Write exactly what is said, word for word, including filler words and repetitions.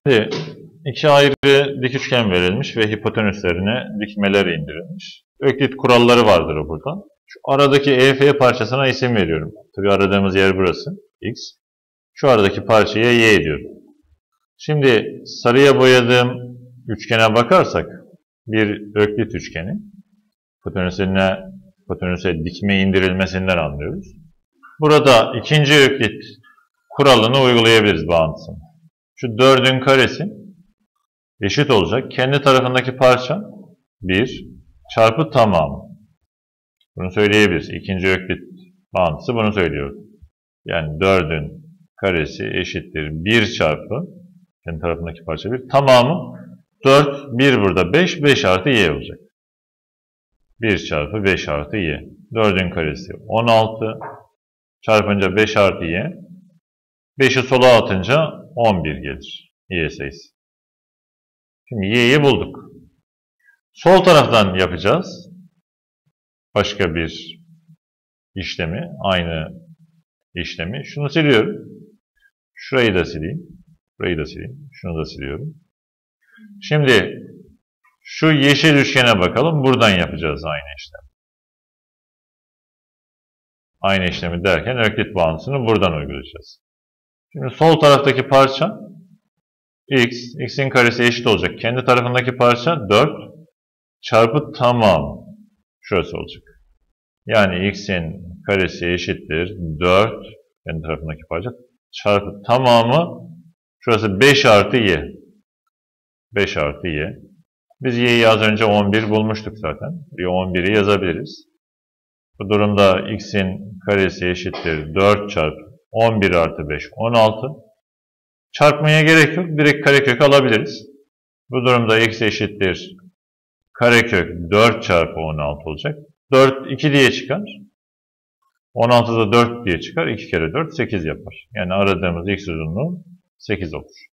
Şimdi iki ayrı dik üçgen verilmiş ve hipotenüslerine dikmeler indirilmiş. Öklit kuralları vardır burada. Şu aradaki E F parçasına isim veriyorum. Tabii aradığımız yer burası. X. Şu aradaki parçaya Y diyorum. Şimdi sarıya boyadığım üçgene bakarsak bir öklit üçgeni. Hipotenüsüne, hipotenüse dikme indirilmesinden anlıyoruz. Burada ikinci öklit kuralını uygulayabiliriz bağıntısını. Şu dördün karesi eşit olacak. Kendi tarafındaki parça bir çarpı tamamı. Bunu söyleyebiliriz. İkinci öklit bağıntısı bunu söylüyor. Yani dördün karesi eşittir bir çarpı kendi tarafındaki parça bir. Tamamı dört, bir burada beş, beş artı y olacak. bir çarpı beş artı y. dördün karesi on altı. Çarpınca beş artı y. beşi sola atınca on bir gelir. Y sayısı. Şimdi y'yi bulduk. Sol taraftan yapacağız. Başka bir işlemi. Aynı işlemi. Şunu siliyorum. Şurayı da sileyim. Burayı da sileyim. Şunu da siliyorum. Şimdi şu yeşil üçgene bakalım. Buradan yapacağız aynı işlemi. Aynı işlemi derken öklit bağıntısını buradan uygulayacağız. Şimdi sol taraftaki parça x, x'in karesi eşit olacak. Kendi tarafındaki parça dört çarpı tamam. Şurası olacak. Yani x'in karesi eşittir dört, kendi tarafındaki parça çarpı tamamı, şurası beş artı y. beş artı y. Biz y'yi az önce on bir bulmuştuk zaten. Bir on bir'i yazabiliriz. Bu durumda x'in karesi eşittir dört çarpı on bir artı beş, on altı. Çarpmaya gerek yok. Direkt karekök alabiliriz. Bu durumda x eşittir karekök dört çarpı on altı olacak. dört iki diye çıkar. on altıda dört diye çıkar. iki kere dört sekiz yapar. Yani aradığımız x uzunluğu sekiz olur.